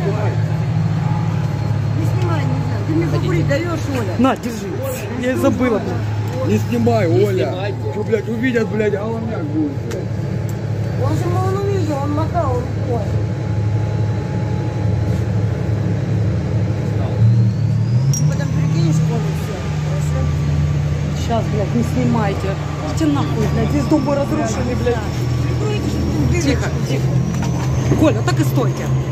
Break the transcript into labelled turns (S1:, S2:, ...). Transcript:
S1: снимай, не знаю. Ты мне покурить даешь, Оля?
S2: На, держи. Я и забыла, блядь.
S3: Не снимай, Оля. Что, блядь, увидят, блядь, головняк будет.
S1: Он же, он увидел, он мотал рукой. Потом перекинешь коду, все. Хорошо?
S2: Сейчас, блядь, не снимайте. Идите нахуй, блядь. Здесь дом был разрушенный, блядь.
S1: Прикройте, чтобы ты
S2: Тихо, тихо. Коля, так и стойте.